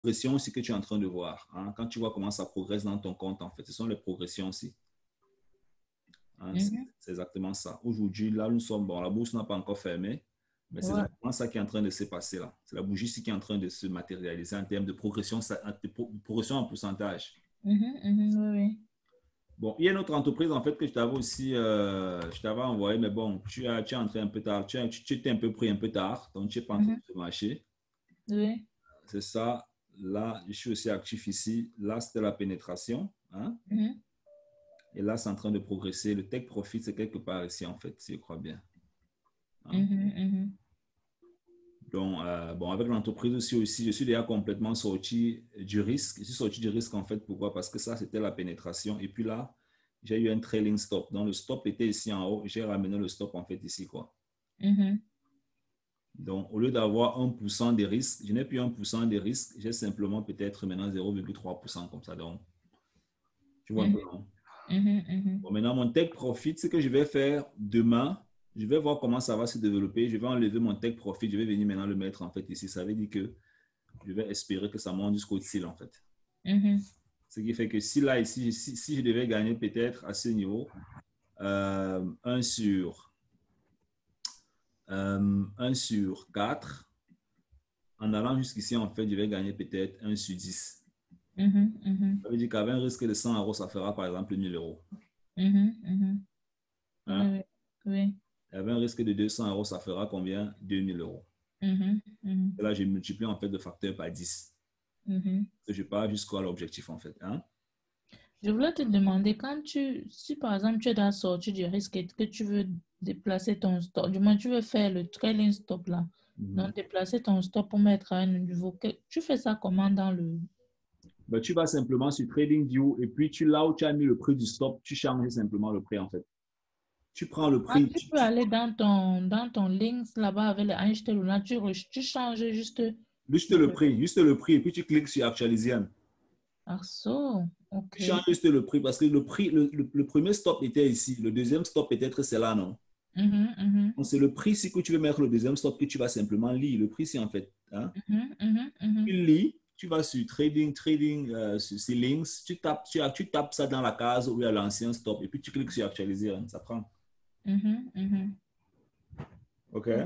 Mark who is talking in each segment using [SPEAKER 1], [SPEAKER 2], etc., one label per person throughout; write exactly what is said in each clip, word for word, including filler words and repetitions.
[SPEAKER 1] progressions aussi que tu es en train de voir. Hein. Quand tu vois comment ça progresse dans ton compte, en fait, ce sont les progressions aussi. Hein,
[SPEAKER 2] Mhm.
[SPEAKER 1] c'est exactement ça. Aujourd'hui, là, nous sommes, bon, la bourse n'a pas encore fermé, mais c'est
[SPEAKER 2] Ouais.
[SPEAKER 1] exactement ça qui est en train de se passer là. C'est la bougie ici qui est en train de se matérialiser en termes de progression, de progression en pourcentage.
[SPEAKER 2] Mhm, mhm, oui, oui.
[SPEAKER 1] Bon, il y a une autre entreprise en fait que je t'avais aussi, euh, je t'avais envoyé, mais bon, tu, as, tu es entré un peu tard, tu, as, tu, tu étais un peu pris un peu tard, donc tu n'es pas entré
[SPEAKER 2] Mhm,
[SPEAKER 1] sur le marché.
[SPEAKER 2] oui.
[SPEAKER 1] C'est ça. Là, je suis aussi actif ici. Là, c'était la pénétration. Hein?
[SPEAKER 2] Mhm,
[SPEAKER 1] Et là, c'est en train de progresser. Le take profit, c'est quelque part ici, en fait, si je crois bien. Hein?
[SPEAKER 2] mhm, mhm.
[SPEAKER 1] Donc, euh, bon, avec l'entreprise aussi, aussi, je suis déjà complètement sorti du risque. Je suis sorti du risque, en fait. Pourquoi? Parce que ça, c'était la pénétration. Et puis là, j'ai eu un trailing stop. Donc, le stop était ici en haut. J'ai ramené le stop, en fait, ici, quoi.
[SPEAKER 2] Mhm.
[SPEAKER 1] Donc, au lieu d'avoir un pour cent de risque, je n'ai plus un pour cent de risque. J'ai simplement peut-être maintenant zéro virgule trois pour cent comme ça. Donc, tu vois un
[SPEAKER 2] Mhm,
[SPEAKER 1] peu, non?
[SPEAKER 2] mhm, mhm.
[SPEAKER 1] Bon, maintenant, mon take profit, ce que je vais faire demain, je vais voir comment ça va se développer. Je vais enlever mon take profit. Je vais venir maintenant le mettre, en fait, ici. Ça veut dire que je vais espérer que ça monte jusqu'au dessus, en fait.
[SPEAKER 2] Mhm.
[SPEAKER 1] Ce qui fait que si là, ici, si, si je devais gagner peut-être à ce niveau, euh, un sur, euh, un sur quatre, en allant jusqu'ici, en fait, je vais gagner peut-être un sur dix.
[SPEAKER 2] Mhm, mhm.
[SPEAKER 1] Ça veut dire qu'avec un risque de cent euros, ça fera par exemple mille euros.
[SPEAKER 2] Mhm, mhm. Oui,
[SPEAKER 1] Hein?
[SPEAKER 2] oui, oui.
[SPEAKER 1] Et avec un risque de deux cents euros, ça fera combien? deux mille euros.
[SPEAKER 2] Mhm, mhm,
[SPEAKER 1] Et là, je multiplie en fait le facteur par dix.
[SPEAKER 2] mhm.
[SPEAKER 1] Que je pars jusqu'à l'objectif en fait. Hein?
[SPEAKER 2] Je voulais te demander, quand tu, si par exemple tu es dans la sortie du risque et que tu veux déplacer ton stop, du moins tu veux faire le trailing stop là,
[SPEAKER 1] Mhm.
[SPEAKER 2] donc déplacer ton stop pour mettre à un niveau, que, tu fais ça comment dans le...
[SPEAKER 1] Ben, tu vas simplement sur TradingView et puis tu, là où tu as mis le prix du stop, tu changes simplement le prix en fait. Tu prends le
[SPEAKER 2] Ah,
[SPEAKER 1] prix,
[SPEAKER 2] tu
[SPEAKER 1] tu,
[SPEAKER 2] peux
[SPEAKER 1] tu,
[SPEAKER 2] aller dans ton, dans ton links là-bas avec les acheter ou là, tu, re- tu changes juste
[SPEAKER 1] juste le
[SPEAKER 2] le...
[SPEAKER 1] prix, juste le prix et puis tu cliques sur actualiser.
[SPEAKER 2] Ah, so,
[SPEAKER 1] Tu
[SPEAKER 2] ok.
[SPEAKER 1] changes juste le prix parce que le prix, le, le, le premier stop était ici, le deuxième stop peut-être c'est là, non?
[SPEAKER 2] Mhm, mhm,
[SPEAKER 1] Donc c'est le prix si que tu veux mettre le deuxième stop que tu vas simplement lire. Le prix c'est en fait. Hein?
[SPEAKER 2] mhm, mhm,
[SPEAKER 1] Tu
[SPEAKER 2] mhm,
[SPEAKER 1] lis, tu vas sur trading, trading, euh, sur ces links, tu tapes, tu, tu tapes ça dans la case où il y a l'ancien stop et puis tu cliques sur actualiser, hein, ça prend.
[SPEAKER 2] mhm, mhm.
[SPEAKER 1] OK?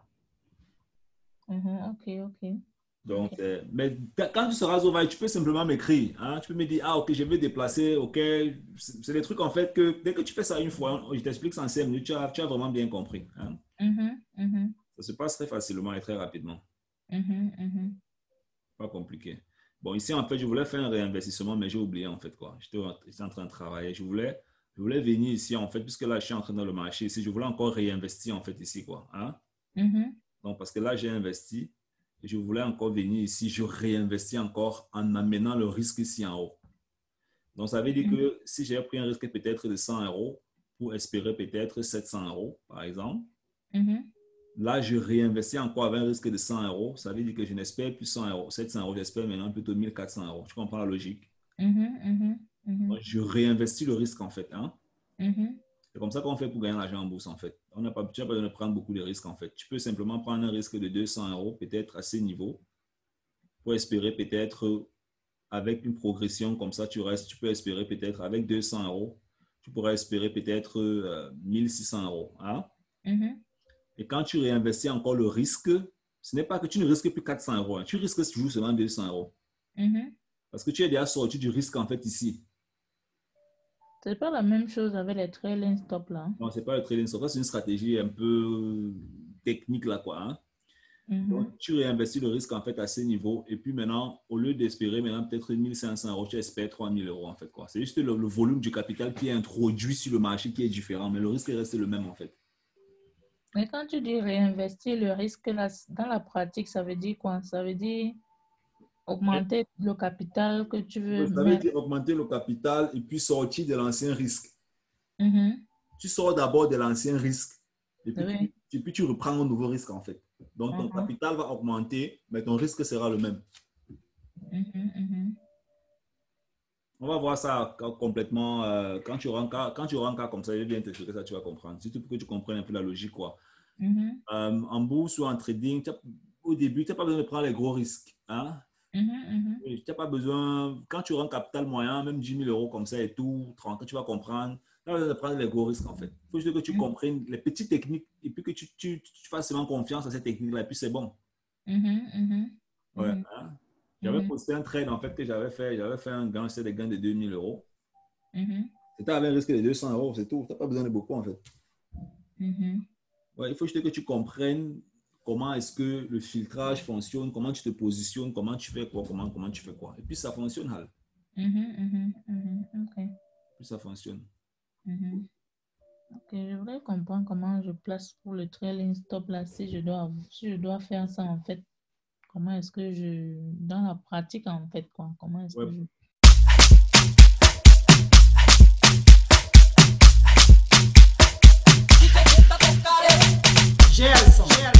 [SPEAKER 2] Mhm, ok, ok,
[SPEAKER 1] Donc,
[SPEAKER 2] ok.
[SPEAKER 1] euh, mais quand tu seras au vaille, tu peux simplement m'écrire. Hein, tu peux me dire, ah, ok, je vais déplacer, ok. C'est des trucs en fait que dès que tu fais ça une fois, je t'explique ça en cinq minutes, tu as, tu as vraiment bien compris. Hein.
[SPEAKER 2] Mhm, mhm,
[SPEAKER 1] Ça se passe très facilement et très rapidement.
[SPEAKER 2] mhm, mhm.
[SPEAKER 1] Pas compliqué. Bon, ici, en fait, je voulais faire un réinvestissement, mais j'ai oublié, en fait, quoi. J'étais en train de travailler. Je voulais, je voulais venir ici, en fait, puisque là, je suis en train dans le marché ici. Je voulais encore réinvestir, en fait, ici, quoi. Hein?
[SPEAKER 2] Mhm,
[SPEAKER 1] Donc, parce que là, j'ai investi et je voulais encore venir ici. Je réinvestis encore en amenant le risque ici en haut. Donc, ça veut dire
[SPEAKER 2] mhm,
[SPEAKER 1] que si j'ai pris un risque peut-être de cent euros pour espérer peut-être sept cents euros, par exemple,
[SPEAKER 2] mhm,
[SPEAKER 1] là, je réinvestis encore avec un risque de cent euros. Ça veut dire que je n'espère plus cent euros, sept cents euros, j'espère maintenant plutôt mille quatre cents euros. Tu comprends la logique?
[SPEAKER 2] mhm, mhm,
[SPEAKER 1] Donc,
[SPEAKER 2] mhm,
[SPEAKER 1] je réinvestis le risque en fait. Hein?
[SPEAKER 2] mhm,
[SPEAKER 1] C'est comme ça qu'on fait pour gagner l'argent en bourse en fait. On n'a pas, tu n'as pas besoin de prendre beaucoup de risques en fait. Tu peux simplement prendre un risque de deux cents euros, peut-être à ce niveau, pour espérer peut-être avec une progression comme ça, tu restes, tu peux espérer peut-être avec deux cents euros, tu pourrais espérer peut-être euh, mille six cents euros. Hein?
[SPEAKER 2] mhm,
[SPEAKER 1] Et quand tu réinvestis encore le risque, ce n'est pas que tu ne risques plus quatre cents euros, hein. Tu risques toujours seulement deux cents euros.
[SPEAKER 2] mhm.
[SPEAKER 1] Parce que tu es déjà sorti du risque en fait ici.
[SPEAKER 2] C'est pas la même chose avec les trailing stop là.
[SPEAKER 1] Donc, ce n'est pas le trading, c'est une stratégie un peu technique là, quoi. Hein? Donc,
[SPEAKER 2] Mhm.
[SPEAKER 1] tu réinvestis le risque en fait à ce niveau. Et puis maintenant, au lieu d'espérer maintenant peut-être mille cinq cents euros, tu espères trois mille euros en fait, quoi. C'est juste le, le volume du capital qui est introduit sur le marché qui est différent, mais le risque reste le même en fait.
[SPEAKER 2] Mais quand tu dis réinvestir le risque là, dans la pratique, ça veut dire quoi? Ça veut dire augmenter le capital que tu veux
[SPEAKER 1] Ça veut
[SPEAKER 2] mettre.
[SPEAKER 1] dire augmenter le capital et puis sortir de l'ancien risque.
[SPEAKER 2] Mhm.
[SPEAKER 1] Tu sors d'abord de l'ancien risque et puis tu,
[SPEAKER 2] Oui.
[SPEAKER 1] et puis tu reprends un nouveau risque en fait. Donc ton
[SPEAKER 2] Mhm,
[SPEAKER 1] capital va augmenter, mais ton risque sera le même.
[SPEAKER 2] mhm, mhm,
[SPEAKER 1] On va voir ça complètement. Euh, quand tu auras un cas, quand tu auras un cas comme ça, je vais bien t'expliquer ça, tu vas comprendre. Surtout pour que tu comprennes un peu la logique, quoi.
[SPEAKER 2] mhm,
[SPEAKER 1] Euh, en bourse ou en trading, as, au début, tu n'as pas besoin de prendre les gros risques. Hein?
[SPEAKER 2] Mhm,
[SPEAKER 1] Tu n'as pas besoin, quand tu auras un capital moyen, même dix mille euros comme ça et tout, trente, tu vas comprendre. Tu vas prendre les gros risques en fait. Il faut juste que tu
[SPEAKER 2] mhm,
[SPEAKER 1] comprennes les petites techniques et puis que tu, tu, tu fasses seulement confiance à ces techniques-là et puis c'est bon.
[SPEAKER 2] mhm, mhm,
[SPEAKER 1] Ouais,
[SPEAKER 2] mhm,
[SPEAKER 1] hein. J'avais
[SPEAKER 2] mhm,
[SPEAKER 1] posté un trade en fait que j'avais fait. J'avais fait un gain, c'était des gains de deux mille euros.
[SPEAKER 2] mhm,
[SPEAKER 1] C'était avec un risque de deux cents euros, c'est tout. Tu n'as pas besoin de beaucoup en fait.
[SPEAKER 2] mhm,
[SPEAKER 1] Ouais, il faut juste que tu comprennes comment est-ce que le filtrage fonctionne, comment tu te positionnes, comment tu fais quoi, comment, comment tu fais quoi. Et puis ça fonctionne, Hal.
[SPEAKER 2] mhm, mhm, mhm. Ok.
[SPEAKER 1] Puis ça fonctionne.
[SPEAKER 2] Mhm. Ok, je voudrais comprendre comment je place pour le trailing stop là, si je dois, si je dois faire ça en fait. Comment est-ce que je, dans la pratique en fait, quoi, comment est-ce
[SPEAKER 1] Ouais.
[SPEAKER 2] que je...
[SPEAKER 3] Gerson.